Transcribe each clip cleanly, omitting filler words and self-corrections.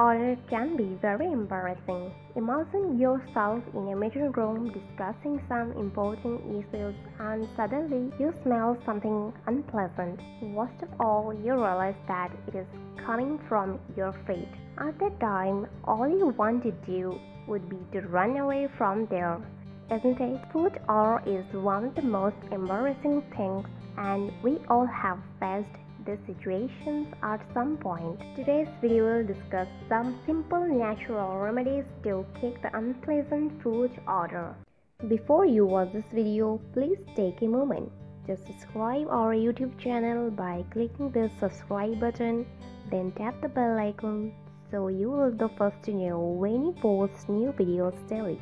odor can be very embarrassing. Imagine yourself in a meeting room discussing some important issues and suddenly you smell something unpleasant. Worst of all, you realize that it is coming from your feet. At that time, all you want to do would be to run away from there. Isn't it? Food odor is one of the most embarrassing things, and we all have faced these situations at some point. Today's video will discuss some simple natural remedies to kick the unpleasant food odor. Before you watch this video, please take a moment. Just subscribe our YouTube channel by clicking the subscribe button, then tap the bell icon so you will be the first to know when we post new videos daily.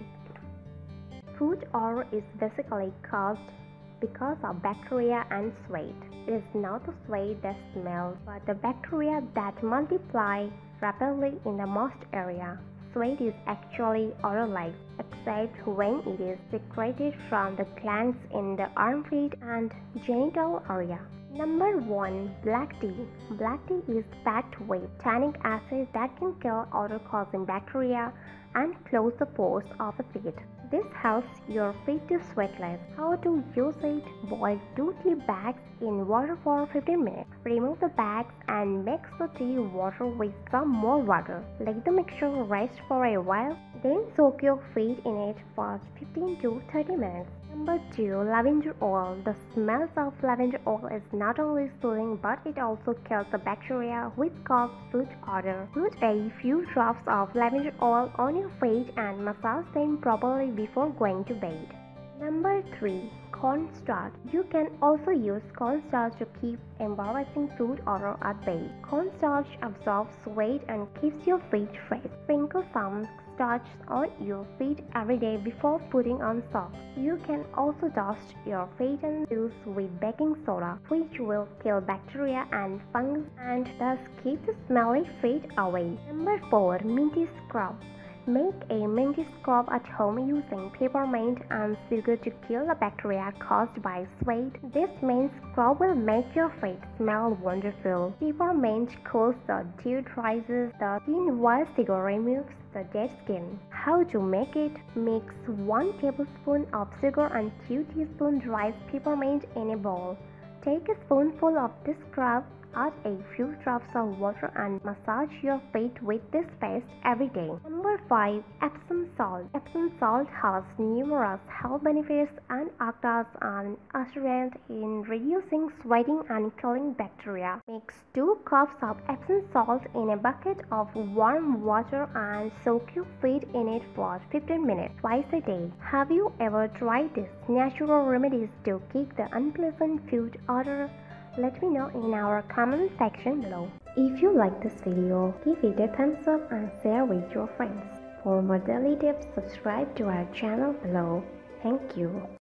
Food odor is basically caused because of bacteria and sweat. It is not the sweat that smells, but the bacteria that multiply rapidly in the moist area. Sweat is actually odorless, except when it is secreted from the glands in the armpit and genital area. Number 1. Black tea. Black tea is packed with tannic acid that can kill odor-causing bacteria and close the pores of the feet. This helps your feet to sweat less. How to use it? Boil 2 tea bags in water for 15 minutes. Remove the bags and mix the tea water with some more water. Let the mixture rest for a while. Then soak your feet in it for 15 to 30 minutes. Number 2. Lavender oil. The smell of lavender oil is not only soothing but it also kills the bacteria which cause food odor. Put a few drops of lavender oil on your feet and massage them properly before going to bed. Number 3. Cornstarch. You can also use cornstarch to keep embarrassing food odor at bay. Cornstarch absorbs sweat and keeps your feet fresh. Sprinkle some starch on your feet every day before putting on socks. You can also dust your feet and shoes with baking soda, which will kill bacteria and fungus and thus keep the smelly feet away. Number 4. Minty scrub. Make a minty scrub at home using peppermint and sugar to kill the bacteria caused by sweat. This mint scrub will make your feet smell wonderful. Peppermint cools the deodorizes the skin while sugar removes the dead skin. How to make it? Mix 1 tablespoon of sugar and 2 teaspoons dried peppermint in a bowl. Take a spoonful of this scrub, add a few drops of water and massage your feet with this paste every day. Number 5. Epsom salt. Epsom salt has numerous health benefits and acts as an adjuvant in reducing sweating and killing bacteria. Mix 2 cups of Epsom salt in a bucket of warm water and soak your feet in it for 15 minutes twice a day. Have you ever tried these natural remedies to kick the unpleasant food odor? Let me know in our comment section below. If you like this video, give it a thumbs up and share with your friends. For more daily tips, subscribe to our channel below. Thank you.